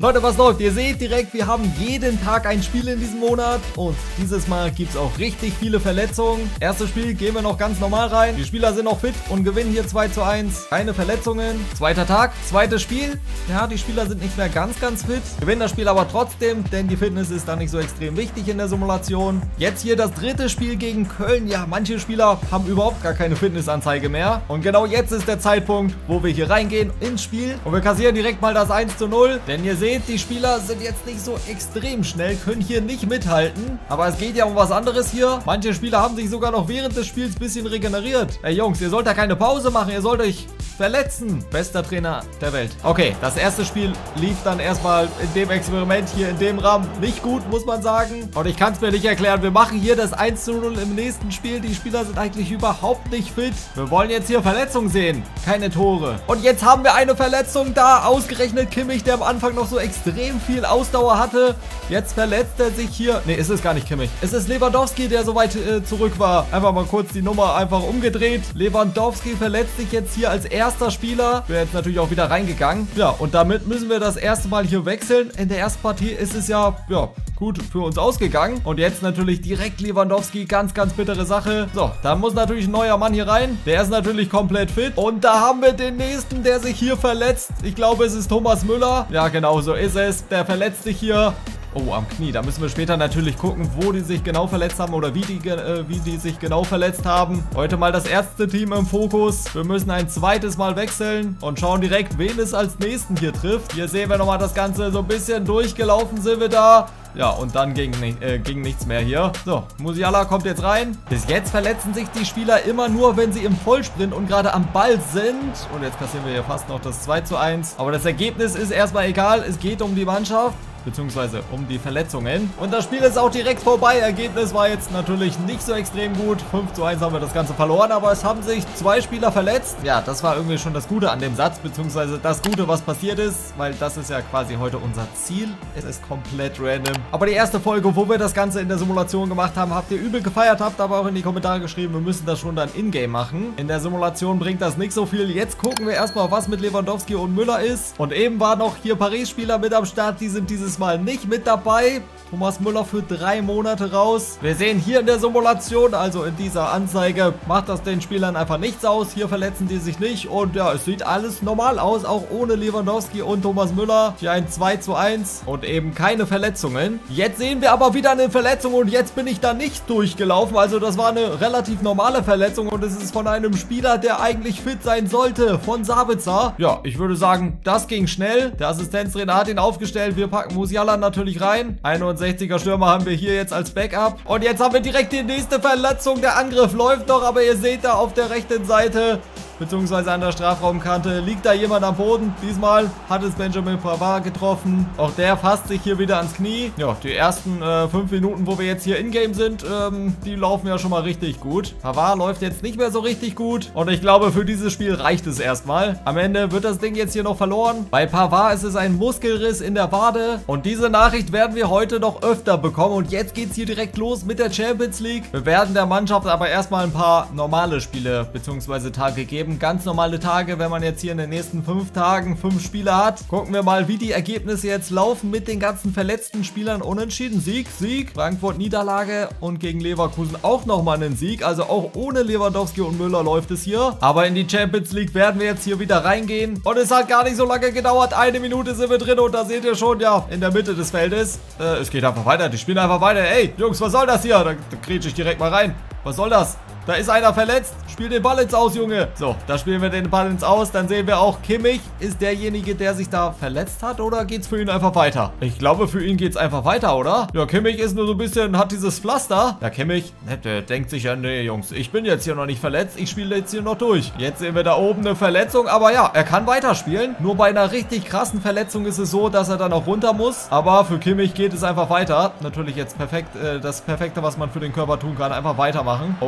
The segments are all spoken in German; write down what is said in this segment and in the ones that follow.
Leute, was läuft? Ihr seht direkt, wir haben jeden Tag ein Spiel in diesem Monat und dieses Mal gibt es auch richtig viele Verletzungen. Erstes Spiel gehen wir noch ganz normal rein. Die Spieler sind noch fit und gewinnen hier 2:1. Keine Verletzungen. Zweiter Tag, zweites Spiel. Ja, die Spieler sind nicht mehr ganz fit. Gewinnen das Spiel aber trotzdem, denn die Fitness ist da nicht so extrem wichtig in der Simulation. Jetzt hier das dritte Spiel gegen Köln. Ja, manche Spieler haben überhaupt gar keine Fitnessanzeige mehr. Und genau jetzt ist der Zeitpunkt, wo wir hier reingehen ins Spiel. Und wir kassieren direkt mal das 1:0. Denn ihr seht, die Spieler sind jetzt nicht so extrem schnell, können hier nicht mithalten. Aber es geht ja um was anderes hier. Manche Spieler haben sich sogar noch während des Spiels ein bisschen regeneriert. Ey Jungs, ihr sollt da keine Pause machen, ihr sollt euch verletzen. Bester Trainer der Welt. Okay, das erste Spiel lief dann erstmal in dem Experiment hier in dem Rahmen nicht gut, muss man sagen. Und ich kann es mir nicht erklären. Wir machen hier das 1:0 im nächsten Spiel. Die Spieler sind eigentlich überhaupt nicht fit. Wir wollen jetzt hier Verletzungen sehen. Keine Tore. Und jetzt haben wir eine Verletzung da. Ausgerechnet Kimmich, der am Anfang noch so extrem viel Ausdauer hatte. Jetzt verletzt er sich hier. Ne, ist es gar nicht Kimmich. Es ist Lewandowski, der so weit zurück war. Einfach mal kurz die Nummer einfach umgedreht. Lewandowski verletzt sich jetzt hier als erster Spieler. Wäre jetzt natürlich auch wieder reingegangen. Ja, und damit müssen wir das erste Mal hier wechseln. In der ersten Partie ist es ja gut für uns ausgegangen. Und jetzt natürlich direkt Lewandowski. Ganz bittere Sache. So, da muss natürlich ein neuer Mann hier rein. Der ist natürlich komplett fit. Und da haben wir den nächsten, der sich hier verletzt. Ich glaube, es ist Thomas Müller. Ja, genau, so ist es. Der verletzt sich hier. Oh, am Knie. Da müssen wir später natürlich gucken, wo die sich genau verletzt haben oder wie die sich genau verletzt haben. Heute mal das erste Team im Fokus. Wir müssen ein zweites Mal wechseln und schauen direkt, wen es als nächsten hier trifft. Hier sehen wir nochmal das Ganze so ein bisschen durchgelaufen sind wir da. Ja, und dann ging nichts mehr hier. So, Musiala kommt jetzt rein. Bis jetzt verletzen sich die Spieler immer nur, wenn sie im Vollsprint und gerade am Ball sind. Und jetzt kassieren wir hier fast noch das 2:1. Aber das Ergebnis ist erstmal egal. Es geht um die Mannschaft. Beziehungsweise um die Verletzungen. Und das Spiel ist auch direkt vorbei. Ergebnis war jetzt natürlich nicht so extrem gut. 5:1 haben wir das Ganze verloren, aber es haben sich 2 Spieler verletzt. Ja, das war irgendwie schon das Gute an dem Satz, beziehungsweise das Gute, was passiert ist, weil das ist ja quasi heute unser Ziel. Es ist komplett random. Aber die erste Folge, wo wir das Ganze in der Simulation gemacht haben, habt ihr übel gefeiert, habt aber auch in die Kommentare geschrieben, wir müssen das schon dann in-game machen. In der Simulation bringt das nicht so viel. Jetzt gucken wir erstmal, was mit Lewandowski und Müller ist. Und eben war noch hier Paris-Spieler mit am Start, die sind dieses Mal nicht mit dabei. Thomas Müller für 3 Monate raus. Wir sehen hier in der Simulation, also in dieser Anzeige, macht das den Spielern einfach nichts aus. Hier verletzen die sich nicht und ja, es sieht alles normal aus, auch ohne Lewandowski und Thomas Müller. Hier ein 2:1 und eben keine Verletzungen. Jetzt sehen wir aber wieder eine Verletzung und jetzt bin ich da nicht durchgelaufen. Also das war eine relativ normale Verletzung und es ist von einem Spieler, der eigentlich fit sein sollte, von Sabitzer. Ja, ich würde sagen, das ging schnell. Der Assistenztrainer hat ihn aufgestellt. Wir packen Musiala natürlich rein. 61er Stürmer haben wir hier jetzt als Backup. Und jetzt haben wir direkt die nächste Verletzung. Der Angriff läuft noch, aber ihr seht da auf der rechten Seite, beziehungsweise an der Strafraumkante, liegt da jemand am Boden. Diesmal hat es Benjamin Pavard getroffen. Auch der fasst sich hier wieder ans Knie. Ja, die ersten 5 Minuten, wo wir jetzt hier in-game sind, die laufen ja schon mal richtig gut. Pavard läuft jetzt nicht mehr so richtig gut. Und ich glaube, für dieses Spiel reicht es erstmal. Am Ende wird das Ding jetzt hier noch verloren. Bei Pavard ist es ein Muskelriss in der Wade. Und diese Nachricht werden wir heute noch öfter bekommen. Und jetzt geht es hier direkt los mit der Champions League. Wir werden der Mannschaft aber erstmal ein paar normale Spiele bzw. Tage geben. Ganz normale Tage, wenn man jetzt hier in den nächsten 5 Tagen 5 Spiele hat. Gucken wir mal, wie die Ergebnisse jetzt laufen mit den ganzen verletzten Spielern. Unentschieden, Sieg, Frankfurt Niederlage und gegen Leverkusen auch nochmal einen Sieg. Also auch ohne Lewandowski und Müller läuft es hier. Aber in die Champions League werden wir jetzt hier wieder reingehen. Und es hat gar nicht so lange gedauert. 1 Minute sind wir drin und da seht ihr schon, ja, in der Mitte des Feldes. Es geht einfach weiter, die spielen einfach weiter. Ey, Jungs, was soll das hier? Da grätsche ich direkt mal rein. Was soll das? Da ist einer verletzt. Spiel den Ball ins Aus, Junge. So, da spielen wir den Ball ins Aus. Dann sehen wir auch, Kimmich ist derjenige, der sich da verletzt hat. Oder geht es für ihn einfach weiter? Ich glaube, für ihn geht es einfach weiter, oder? Ja, Kimmich ist nur so ein bisschen, hat dieses Pflaster. Ja, Kimmich, der denkt sich ja, nee, Jungs, ich bin jetzt hier noch nicht verletzt. Ich spiele jetzt hier noch durch. Jetzt sehen wir da oben eine Verletzung. Aber ja, er kann weiterspielen. Nur bei einer richtig krassen Verletzung ist es so, dass er dann auch runter muss. Aber für Kimmich geht es einfach weiter. Natürlich jetzt perfekt, das Perfekte, was man für den Körper tun kann. Einfach weitermachen. Oh, jetzt bin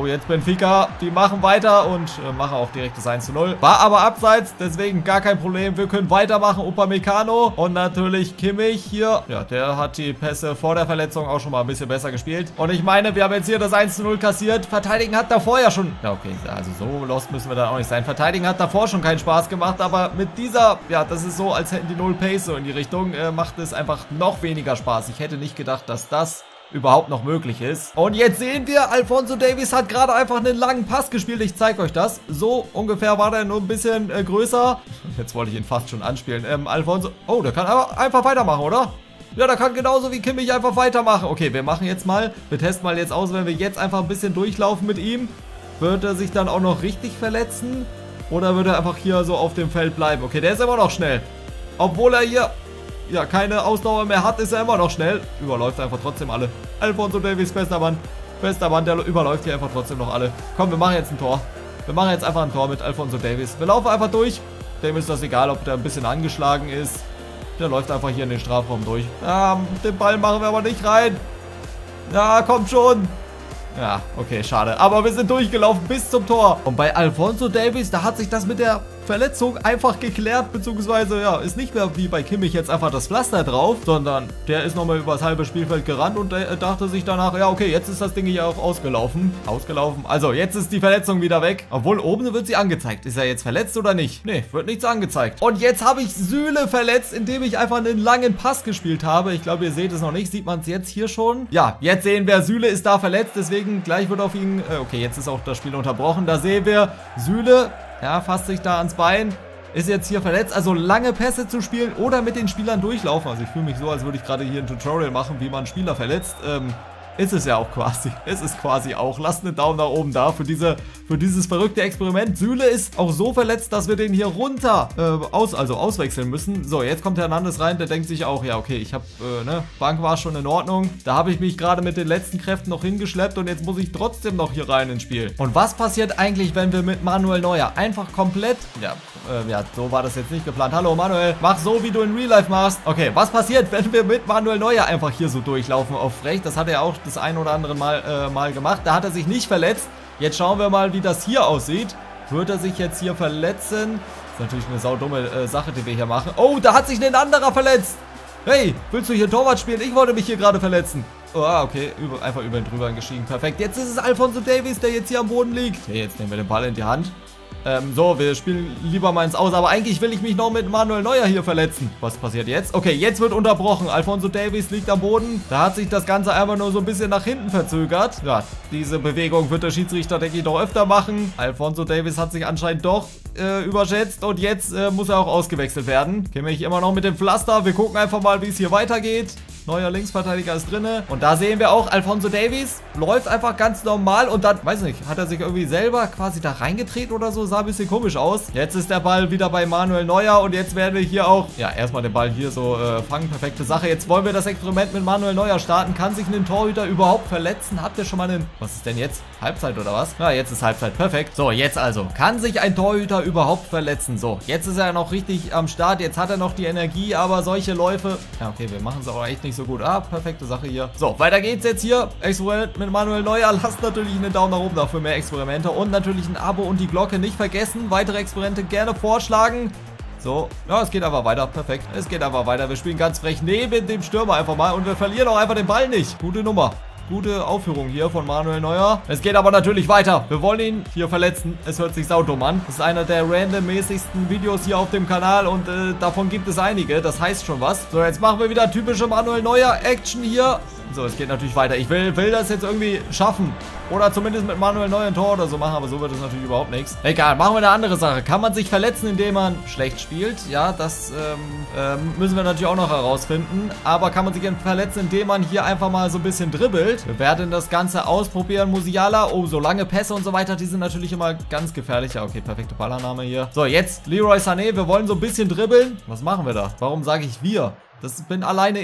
Benfica, die machen weiter und machen auch direkt das 1:0. War aber abseits, deswegen gar kein Problem. Wir können weitermachen. Upamecano und natürlich Kimmich hier. Ja, der hat die Pässe vor der Verletzung auch schon mal ein bisschen besser gespielt. Und ich meine, wir haben jetzt hier das 1:0 kassiert. Verteidigen hat davor ja schon... Ja, okay, also so lost müssen wir dann auch nicht sein. Verteidigen hat davor schon keinen Spaß gemacht, aber mit dieser... Ja, das ist so, als hätten die 0 Pace so in die Richtung. Macht es einfach noch weniger Spaß. Ich hätte nicht gedacht, dass das überhaupt noch möglich ist. Und jetzt sehen wir, Alphonso Davies hat gerade einfach einen langen Pass gespielt. Ich zeige euch das. So ungefähr war der nur ein bisschen größer. Jetzt wollte ich ihn fast schon anspielen. Alphonso... Oh, der kann aber einfach weitermachen, oder? Ja, der kann genauso wie Kimmich einfach weitermachen. Okay, wir machen jetzt mal... Wir testen mal jetzt aus, wenn wir jetzt einfach ein bisschen durchlaufen mit ihm. Wird er sich dann auch noch richtig verletzen? Oder wird er einfach hier so auf dem Feld bleiben? Okay, der ist immer noch schnell. Obwohl er hier... Ja, keine Ausdauer mehr hat, ist er immer noch schnell. Überläuft einfach trotzdem alle. Alphonso Davies, bester Mann. Bester Mann, der überläuft hier einfach trotzdem noch alle. Komm, wir machen jetzt ein Tor. Wir machen jetzt einfach ein Tor mit Alphonso Davies. Wir laufen einfach durch. Dem ist das egal, ob der ein bisschen angeschlagen ist. Der läuft einfach hier in den Strafraum durch. Den Ball machen wir aber nicht rein. Ja, kommt schon. Ja, okay, schade. Aber wir sind durchgelaufen bis zum Tor. Und bei Alphonso Davies, da hat sich das mit der Verletzung einfach geklärt, beziehungsweise, ja, ist nicht mehr wie bei Kimmich jetzt einfach das Pflaster drauf, sondern der ist nochmal übers halbe Spielfeld gerannt und dachte sich danach, ja, okay, jetzt ist das Ding hier auch ausgelaufen. Also, jetzt ist die Verletzung wieder weg. Obwohl, oben wird sie angezeigt. Ist er jetzt verletzt oder nicht? Nee, wird nichts angezeigt. Und jetzt habe ich Süle verletzt, indem ich einfach einen langen Pass gespielt habe. Ich glaube, ihr seht es noch nicht. Sieht man es jetzt hier schon? Ja, jetzt sehen wir, Süle ist da verletzt, deswegen gleich wird auf ihn... okay, jetzt ist auch das Spiel unterbrochen. Da sehen wir, Süle... Ja, fasst sich da ans Bein. Ist jetzt hier verletzt. Also lange Pässe zu spielen oder mit den Spielern durchlaufen. Also ich fühle mich so, als würde ich gerade hier ein Tutorial machen, wie man Spieler verletzt. Ist es ja auch quasi. Es ist quasi auch. Lasst einen Daumen nach oben da für dieses verrückte Experiment. Süle ist auch so verletzt, dass wir den hier runter auswechseln müssen. So, jetzt kommt Hernandez rein. Der denkt sich auch, ja okay, ich habe, Bank war schon in Ordnung. Da habe ich mich gerade mit den letzten Kräften noch hingeschleppt und jetzt muss ich trotzdem noch hier rein ins Spiel. Und was passiert eigentlich, wenn wir mit Manuel Neuer einfach komplett, ja, so war das jetzt nicht geplant. Hallo Manuel, mach so, wie du in Real Life machst. Okay, was passiert, wenn wir mit Manuel Neuer einfach hier so durchlaufen auf rechts? Das hat er auch das ein oder andere Mal gemacht. Da hat er sich nicht verletzt. Jetzt schauen wir mal, wie das hier aussieht. Wird er sich jetzt hier verletzen? Das ist natürlich eine saudumme Sache, die wir hier machen. Oh, da hat sich ein anderer verletzt. Hey, willst du hier Torwart spielen? Ich wollte mich hier gerade verletzen. Oh, okay, einfach über ihn drüber gestiegen. Perfekt. Jetzt ist es Alphonso Davies, der jetzt hier am Boden liegt. Okay, jetzt nehmen wir den Ball in die Hand. So, wir spielen lieber mal ins Aus. Aber eigentlich will ich mich noch mit Manuel Neuer hier verletzen. Was passiert jetzt? Okay, jetzt wird unterbrochen. Alphonso Davies liegt am Boden. Da hat sich das Ganze einfach nur so ein bisschen nach hinten verzögert. Ja, diese Bewegung wird der Schiedsrichter, denke ich, noch öfter machen. Alphonso Davies hat sich anscheinend doch überschätzt. Und jetzt muss er auch ausgewechselt werden. Kimmich immer noch mit dem Pflaster. Wir gucken einfach mal, wie es hier weitergeht. Neuer Linksverteidiger ist drinne. Und da sehen wir auch, Alphonso Davies läuft einfach ganz normal. Und dann, weiß nicht, hat er sich irgendwie selber quasi da reingetreten oder so? Sah ein bisschen komisch aus. Jetzt ist der Ball wieder bei Manuel Neuer. Und jetzt werden wir hier auch, ja, erstmal den Ball hier so fangen. Perfekte Sache. Jetzt wollen wir das Experiment mit Manuel Neuer starten. Kann sich ein Torhüter überhaupt verletzen? Habt ihr schon mal einen... Was ist denn jetzt? Halbzeit oder was? Ja, jetzt ist Halbzeit. Perfekt. So, jetzt also. Kann sich ein Torhüter überhaupt verletzen? So, jetzt ist er noch richtig am Start. Jetzt hat er noch die Energie. Aber solche Läufe... Ja, okay, wir machen es auch echt nicht so gut. Ah, perfekte Sache hier. So, weiter geht's jetzt hier. Experiment mit Manuel Neuer. Lasst natürlich einen Daumen nach oben da für mehr Experimente. Und natürlich ein Abo und die Glocke nicht vergessen. Weitere Experimente gerne vorschlagen. So, ja, es geht einfach weiter. Perfekt. Es geht einfach weiter. Wir spielen ganz frech neben dem Stürmer einfach mal. Und wir verlieren auch einfach den Ball nicht. Gute Nummer. Gute Aufführung hier von Manuel Neuer. Es geht aber natürlich weiter. Wir wollen ihn hier verletzen. Es hört sich saudumm an. Das ist einer der randommäßigsten Videos hier auf dem Kanal und davon gibt es einige. Das heißt schon was. So, jetzt machen wir wieder typische Manuel Neuer Action hier. So, es geht natürlich weiter. Ich will das jetzt irgendwie schaffen. Oder zumindest mit Manuel Neuer ein Tor oder so machen, aber so wird es natürlich überhaupt nichts. Egal, machen wir eine andere Sache. Kann man sich verletzen, indem man schlecht spielt? Ja, das müssen wir natürlich auch noch herausfinden. Aber kann man sich verletzen, indem man hier einfach mal so ein bisschen dribbelt? Wir werden das Ganze ausprobieren. Musiala, oh, so lange Pässe und so weiter, die sind natürlich immer ganz gefährlich. Ja, okay, perfekte Ballannahme hier. So, jetzt Leroy Sané, wir wollen so ein bisschen dribbeln. Was machen wir da? Warum sage ich wir? Das bin alleine ich.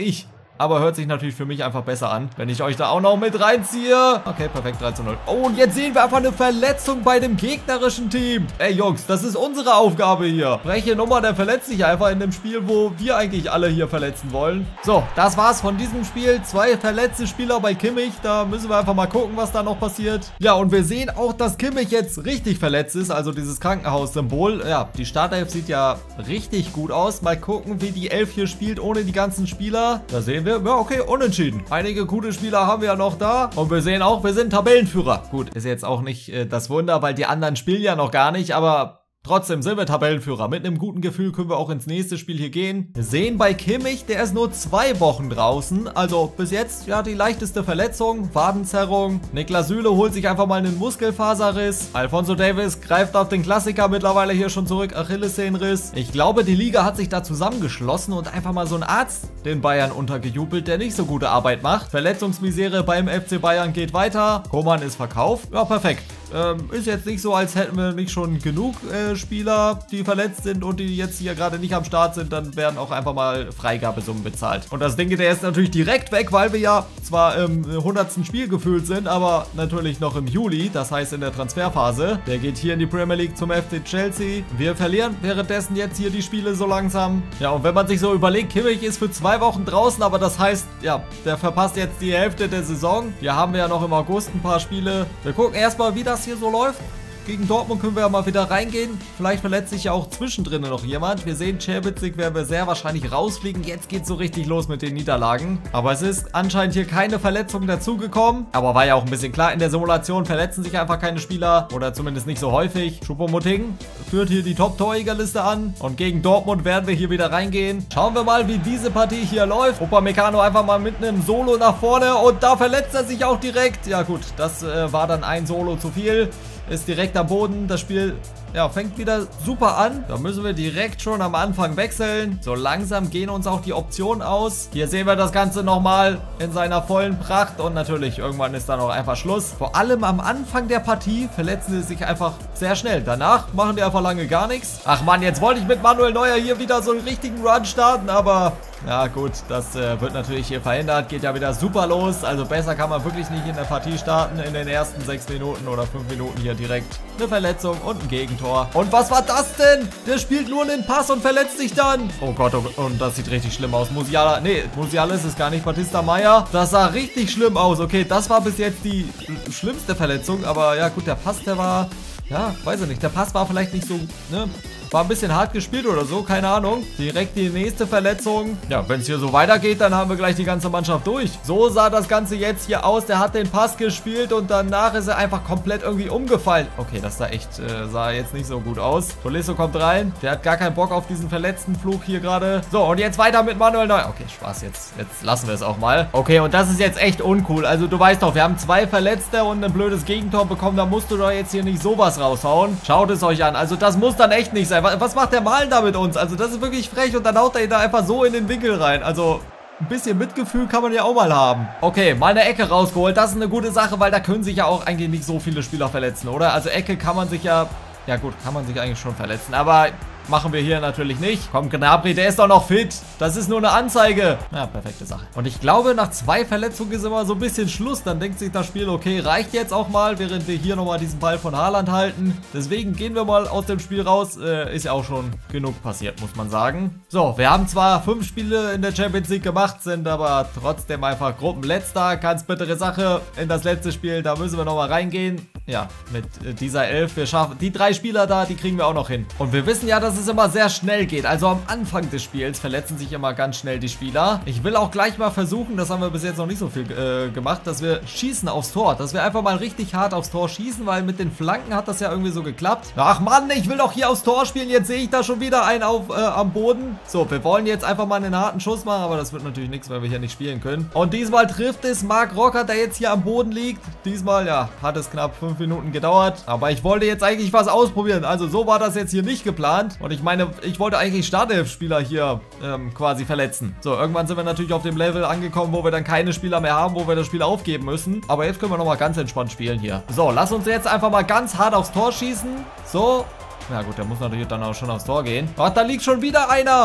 Aber hört sich natürlich für mich einfach besser an, wenn ich euch da auch noch mit reinziehe. Okay, perfekt, 3:0. Oh, und jetzt sehen wir einfach eine Verletzung bei dem gegnerischen Team. Ey, Jungs, das ist unsere Aufgabe hier. Freche Nummer, der verletzt sich einfach in dem Spiel, wo wir eigentlich alle hier verletzen wollen. So, das war's von diesem Spiel. 2 verletzte Spieler bei Kimmich. Da müssen wir einfach mal gucken, was da noch passiert. Ja, und wir sehen auch, dass Kimmich jetzt richtig verletzt ist. Also dieses Krankenhaussymbol. Ja, die Startelf sieht ja richtig gut aus. Mal gucken, wie die Elf hier spielt, ohne die ganzen Spieler. Da sehen wir, ja, okay, unentschieden. Einige gute Spieler haben wir ja noch da. Und wir sehen auch, wir sind Tabellenführer. Gut, ist jetzt auch nicht das Wunder, weil die anderen spielen ja noch gar nicht, aber trotzdem sind wir Tabellenführer. Mit einem guten Gefühl können wir auch ins nächste Spiel hier gehen. Wir sehen bei Kimmich, der ist nur 2 Wochen draußen. Also bis jetzt, ja, die leichteste Verletzung. Wadenzerrung. Niklas Süle holt sich einfach mal einen Muskelfaserriss. Alphonso Davies greift auf den Klassiker mittlerweile hier schon zurück. Achillessehnenriss. Ich glaube, die Liga hat sich da zusammengeschlossen und einfach mal so einen Arzt den Bayern untergejubelt, der nicht so gute Arbeit macht. Verletzungsmisere beim FC Bayern geht weiter. Koman ist verkauft. Ja, perfekt. Ist jetzt nicht so, als hätten wir nicht schon genug Spieler, die verletzt sind und die jetzt hier gerade nicht am Start sind. Dann werden auch einfach mal Freigabesummen bezahlt. Und das Ding, der ist natürlich direkt weg, weil wir ja zwar im 100. Spiel gefühlt sind, aber natürlich noch im Juli, das heißt in der Transferphase. Der geht hier in die Premier League zum FC Chelsea. Wir verlieren währenddessen jetzt hier die Spiele so langsam. Ja, und wenn man sich so überlegt, Kimmich ist für 2 Wochen draußen, aber das heißt, ja, der verpasst jetzt die Hälfte der Saison. Hier haben wir ja noch im August ein paar Spiele. Wir gucken erstmal, wie das hier so läuft. Gegen Dortmund können wir ja mal wieder reingehen. Vielleicht verletzt sich ja auch zwischendrin noch jemand. Wir sehen, Champions League werden wir sehr wahrscheinlich rausfliegen. Jetzt geht es so richtig los mit den Niederlagen. Aber es ist anscheinend hier keine Verletzung dazugekommen. Aber war ja auch ein bisschen klar, in der Simulation verletzen sich einfach keine Spieler. Oder zumindest nicht so häufig. Choupo-Moting führt hier die Top-Torjägerliste an. Und gegen Dortmund werden wir hier wieder reingehen. Schauen wir mal, wie diese Partie hier läuft. Upamecano einfach mal mit einem Solo nach vorne. Und da verletzt er sich auch direkt. Ja gut, das war dann ein Solo zu viel. Ist direkt am Boden. Das Spiel, ja, fängt wieder super an. Da müssen wir direkt schon am Anfang wechseln. So langsam gehen uns auch die Optionen aus. Hier sehen wir das Ganze nochmal in seiner vollen Pracht. Und natürlich, irgendwann ist dann auch einfach Schluss. Vor allem am Anfang der Partie verletzen sie sich einfach sehr schnell. Danach machen die einfach lange gar nichts. Ach man, jetzt wollte ich mit Manuel Neuer hier wieder so einen richtigen Run starten, aber ja gut, das wird natürlich hier verhindert. Geht ja wieder super los. Also besser kann man wirklich nicht in der Partie starten. In den ersten 6 Minuten oder 5 Minuten hier direkt eine Verletzung und ein Gegentor. Und was war das denn? Der spielt nur einen Pass und verletzt sich dann. Oh Gott, und das sieht richtig schlimm aus. Musiala, nee, Musiala ist es gar nicht. Batista Meyer. Das sah richtig schlimm aus. Okay, das war bis jetzt die schlimmste Verletzung. Aber ja gut, der Pass, der war, ja, weiß ich nicht. Der Pass war vielleicht nicht so, ne? War ein bisschen hart gespielt oder so, keine Ahnung. Direkt die nächste Verletzung. Ja, wenn es hier so weitergeht, dann haben wir gleich die ganze Mannschaft durch. So sah das Ganze jetzt hier aus. Der hat den Pass gespielt und danach ist er einfach komplett irgendwie umgefallen. Okay, das sah echt, sah jetzt nicht so gut aus. Tolisso kommt rein. Der hat gar keinen Bock auf diesen verletzten Flug hier gerade. So, und jetzt weiter mit Manuel Neuer. Okay, Spaß, jetzt lassen wir es auch mal. Okay, und das ist jetzt echt uncool. Also du weißt doch, wir haben 2 Verletzte und ein blödes Gegentor bekommen. Da musst du doch jetzt hier nicht sowas raushauen. Schaut es euch an. Also das muss dann echt nicht sein. Was macht der Malen da mit uns? Also das ist wirklich frech und dann haut er ihn da einfach so in den Winkel rein. Also ein bisschen Mitgefühl kann man ja auch mal haben. Okay, mal eine Ecke rausgeholt. Das ist eine gute Sache, weil da können sich ja auch eigentlich nicht so viele Spieler verletzen, oder? Also Ecke kann man sich ja... Ja gut, kann man sich eigentlich schon verletzen, aber machen wir hier natürlich nicht. Komm, Gnabry, der ist doch noch fit. Das ist nur eine Anzeige. Ja, perfekte Sache. Und ich glaube, nach 2 Verletzungen ist immer so ein bisschen Schluss. Dann denkt sich das Spiel, okay, reicht jetzt auch mal, während wir hier nochmal diesen Ball von Haaland halten. Deswegen gehen wir mal aus dem Spiel raus. Ist ja auch schon genug passiert, muss man sagen. So, wir haben zwar 5 Spiele in der Champions League gemacht, sind aber trotzdem einfach Gruppenletzter. Ganz bittere Sache in das letzte Spiel. Da müssen wir nochmal reingehen. Ja, mit dieser 11. Wir schaffen die 3 Spieler da, die kriegen wir auch noch hin. Und wir wissen ja, dass es immer sehr schnell geht. Also am Anfang des Spiels verletzen sich immer ganz schnell die Spieler. Ich will auch gleich mal versuchen, das haben wir bis jetzt noch nicht so viel gemacht, dass wir schießen aufs Tor. Dass wir einfach mal richtig hart aufs Tor schießen, weil mit den Flanken hat das ja irgendwie so geklappt. Ach Mann, ich will doch hier aufs Tor spielen. Jetzt sehe ich da schon wieder einen am Boden. So, wir wollen jetzt einfach mal einen harten Schuss machen, aber das wird natürlich nichts, weil wir hier nicht spielen können. Und diesmal trifft es Marc Rocker, der jetzt hier am Boden liegt. Diesmal, ja, hat es knapp 5 Minuten gedauert. Aber ich wollte jetzt eigentlich was ausprobieren. Also so war das jetzt hier nicht geplant. Und ich meine, ich wollte eigentlich Startelf-Spieler hier quasi verletzen. So, irgendwann sind wir natürlich auf dem Level angekommen, wo wir dann keine Spieler mehr haben, wo wir das Spiel aufgeben müssen. Aber jetzt können wir nochmal ganz entspannt spielen hier. So, lass uns jetzt einfach mal ganz hart aufs Tor schießen. So. Ja gut, der muss natürlich dann auch schon aufs Tor gehen. Ach, da liegt schon wieder einer.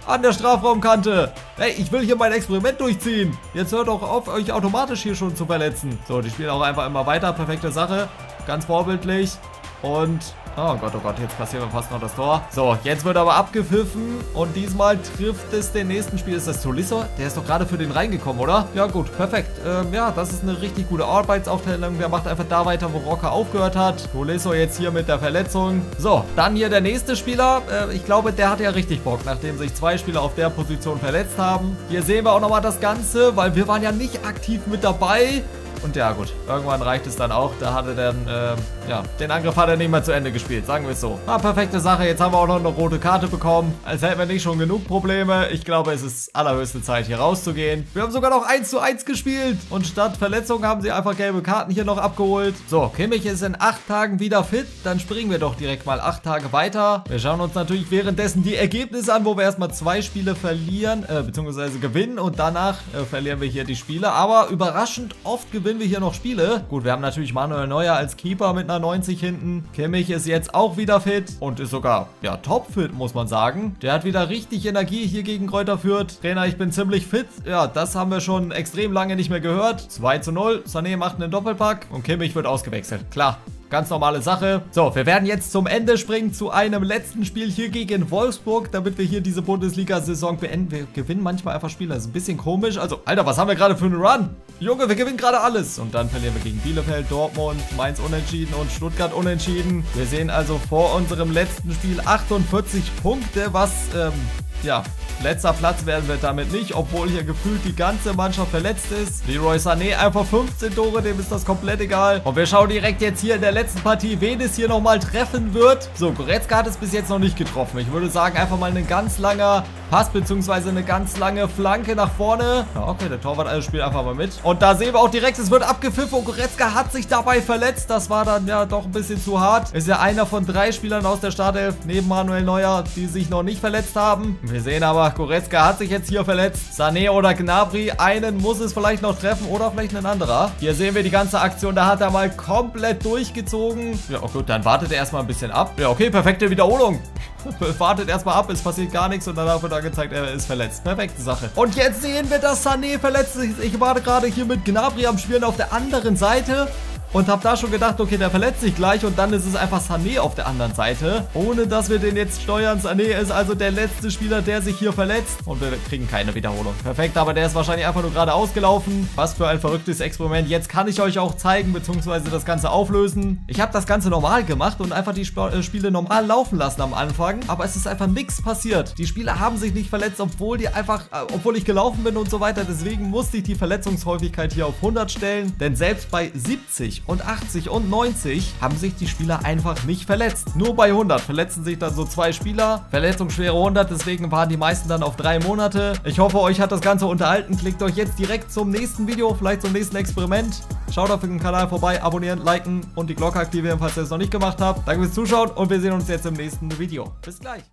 an der Strafraumkante. Hey, ich will hier mein Experiment durchziehen. Jetzt hört doch auf, euch automatisch hier schon zu verletzen. So, die spielen auch einfach immer weiter. Perfekte Sache. Ganz vorbildlich. Und, oh Gott, jetzt passiert fast noch das Tor. So, jetzt wird aber abgepfiffen und diesmal trifft es den nächsten Spieler. Ist das Tolisso? Der ist doch gerade für den reingekommen, oder? Ja gut, perfekt. Ja, das ist eine richtig gute Arbeitsaufteilung. Der macht einfach da weiter, wo Rocker aufgehört hat. Tolisso jetzt hier mit der Verletzung. So, dann hier der nächste Spieler. Ich glaube, der hat ja richtig Bock, nachdem sich 2 Spieler auf der Position verletzt haben. Hier sehen wir auch nochmal das Ganze, weil wir waren ja nicht aktiv mit dabei. Und ja gut, irgendwann reicht es dann auch. Da hat er dann, ja, den Angriff hat er nicht mehr zu Ende gespielt, sagen wir es so. Ah, perfekte Sache. Jetzt haben wir auch noch eine rote Karte bekommen. Als hätten wir nicht schon genug Probleme. Ich glaube, es ist allerhöchste Zeit, hier rauszugehen. Wir haben sogar noch 1:1 gespielt. Und statt Verletzung haben sie einfach gelbe Karten hier noch abgeholt. So, Kimmich ist in 8 Tagen wieder fit. Dann springen wir doch direkt mal 8 Tage weiter. Wir schauen uns natürlich währenddessen die Ergebnisse an, wo wir erstmal 2 Spiele verlieren, beziehungsweise gewinnen. Und danach verlieren wir hier die Spiele. Aber überraschend oft gewinnen wir hier noch Spiele. Gut, wir haben natürlich Manuel Neuer als Keeper mit einer 90 hinten. Kimmich ist jetzt auch wieder fit und ist sogar, ja, topfit, muss man sagen. Der hat wieder richtig Energie hier gegen Kräuter Fürth. Trainer, ich bin ziemlich fit. Ja, das haben wir schon extrem lange nicht mehr gehört. 2:0. Sané macht einen Doppelpack und Kimmich wird ausgewechselt. Klar. Ganz normale Sache. So, wir werden jetzt zum Ende springen zu einem letzten Spiel hier gegen Wolfsburg, damit wir hier diese Bundesliga-Saison beenden. Wir gewinnen manchmal einfach Spiele. Das ist ein bisschen komisch. Also, Alter, was haben wir gerade für einen Run? Junge, wir gewinnen gerade alles. Und dann verlieren wir gegen Bielefeld, Dortmund, Mainz unentschieden und Stuttgart unentschieden. Wir sehen also vor unserem letzten Spiel 48 Punkte, was, ja, letzter Platz werden wir damit nicht, obwohl hier gefühlt die ganze Mannschaft verletzt ist. Leroy Sané einfach 15 Tore, dem ist das komplett egal. Und wir schauen direkt jetzt hier in der letzten Partie, wen es hier nochmal treffen wird. So, Goretzka hat es bis jetzt noch nicht getroffen. Ich würde sagen, einfach mal ein ganz langer Pass, beziehungsweise eine ganz lange Flanke nach vorne. Ja, okay, der Torwart also spielt einfach mal mit. Und da sehen wir auch direkt, es wird abgepfiffen und Goretzka hat sich dabei verletzt. Das war dann ja doch ein bisschen zu hart. Ist ja einer von 3 Spielern aus der Startelf, neben Manuel Neuer, die sich noch nicht verletzt haben. Wir sehen aber, Goretzka hat sich jetzt hier verletzt. Sané oder Gnabry, einen muss es vielleicht noch treffen oder vielleicht ein anderer. Hier sehen wir die ganze Aktion, da hat er mal komplett durchgezogen. Ja, oh gut, dann wartet er erstmal ein bisschen ab. Ja, okay, perfekte Wiederholung. Wartet erstmal ab, es passiert gar nichts und danach wird angezeigt, er ist verletzt. Perfekte Sache. Und jetzt sehen wir, dass Sané verletzt ist. Ich war gerade hier mit Gnabry am Spielen auf der anderen Seite. Und habe da schon gedacht, okay, der verletzt sich gleich und dann ist es einfach Sané auf der anderen Seite. Ohne dass wir den jetzt steuern. Sané ist also der letzte Spieler, der sich hier verletzt. Und wir kriegen keine Wiederholung. Perfekt, aber der ist wahrscheinlich einfach nur gerade ausgelaufen. Was für ein verrücktes Experiment. Jetzt kann ich euch auch zeigen, beziehungsweise das Ganze auflösen. Ich habe das Ganze normal gemacht und einfach die Spiele normal laufen lassen am Anfang. Aber es ist einfach nichts passiert. Die Spieler haben sich nicht verletzt, obwohl ich gelaufen bin und so weiter. Deswegen musste ich die Verletzungshäufigkeit hier auf 100 stellen. Denn selbst bei 70 und 80 und 90 haben sich die Spieler einfach nicht verletzt. Nur bei 100 verletzen sich dann so 2 Spieler. Verletzungsschwere 100, deswegen waren die meisten dann auf 3 Monate. Ich hoffe, euch hat das Ganze unterhalten. Klickt euch jetzt direkt zum nächsten Video, vielleicht zum nächsten Experiment. Schaut auf den Kanal vorbei, abonnieren, liken und die Glocke aktivieren, falls ihr es noch nicht gemacht habt. Danke fürs Zuschauen und wir sehen uns jetzt im nächsten Video. Bis gleich.